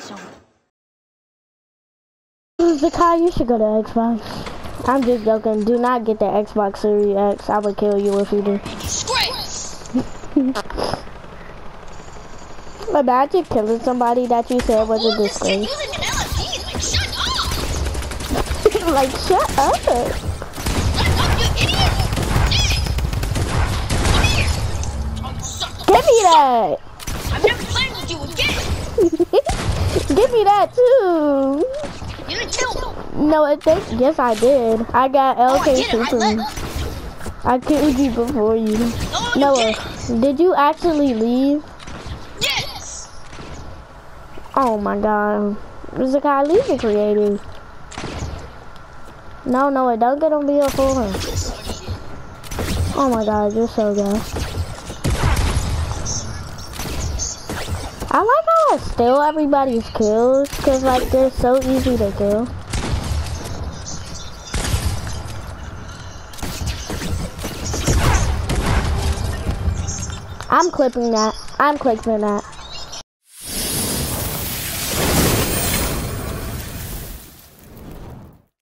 Zakai, you should go to Xbox. I'm just joking. Do not get the Xbox Series X. I would kill you if you do. Imagine killing somebody that you said was a disgrace. Like, shut up. Shut up, you idiot! Come here! Give me that! I'm never playing with you again! Give me that too! You didn't kill me! No, yes I did. I got LK I I killed you before you. No, Noah, did you actually leave? Yes! Oh my god. Zakai, leave the creative. No, Noah, don't get on me a fool. Oh my god, you're so good. I like how I steal everybody's kills, cause like they're so easy to kill. I'm clipping that. I'm clipping that.